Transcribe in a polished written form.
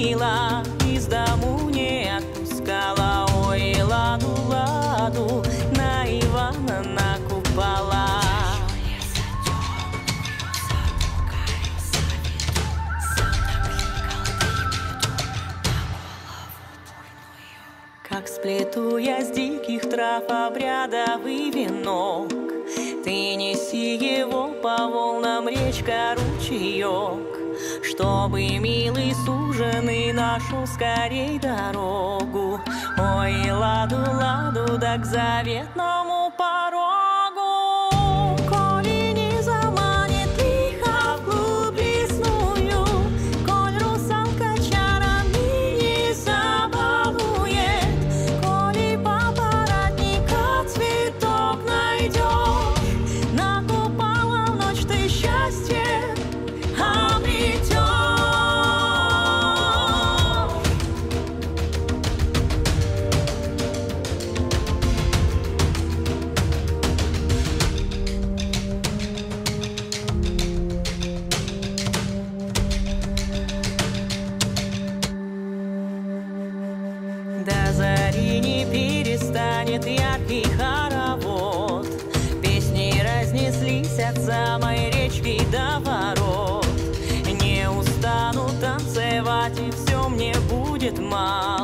манила, из дому не отпускала. Ой, ладу, ладу, на Ивана накупала. Как сплету я с диких трав обрядовый венок, ты неси его по волнам, речка, ручеек, чтобы милый суженый нашел скорей дорогу. Ой, ладу, ладу, да к заветному порогу. Коли не заманит лихо вглубь лесную, коль русалка чарами не забалует, коли папоротника цветок найдешь, накупала в ночь ты счастье обретешь. До зари не перестанет яркий хоровод, песни разнеслись от самой речки до ворот. Не устану танцевать, и все мне будет мало.